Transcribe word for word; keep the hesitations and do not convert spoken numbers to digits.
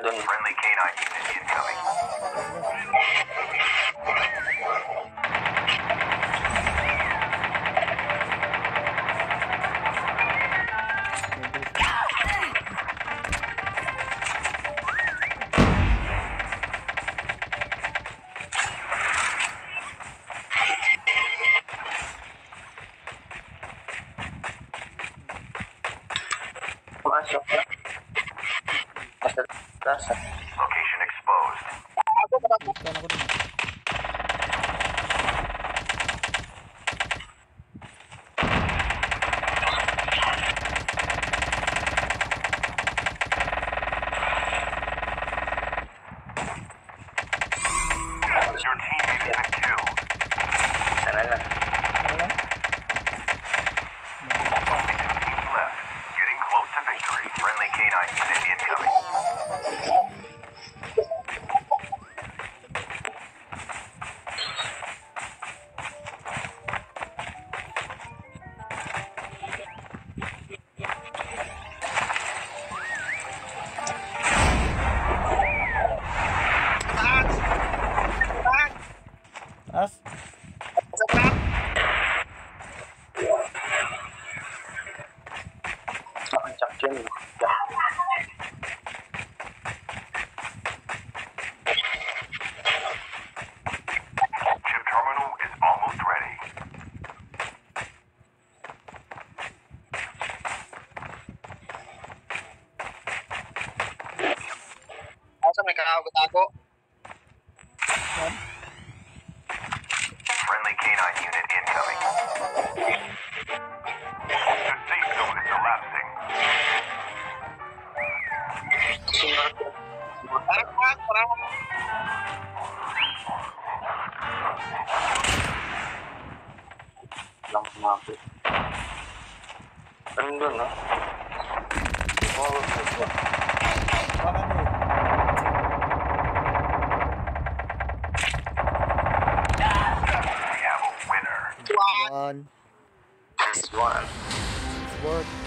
doon. Friendly canine unit incoming. Masok na. Basta tasa. Location exposed. Saan ako dun? Your teammate has been killed. Sana lang. Ano lang? Only two teams left. Getting close to victory. Friendly canine unit incoming. As? Makachak yun. Chip terminal is almost ready. Asa may kakawag ako? Yan. Friendly canine unit incoming. The safe zone is collapsing. Sunod. Parang parang parang. Lang kumapit. Ano doon, no? Oh, oh, Baka ano eh. We have a winner. One. this one. It's work.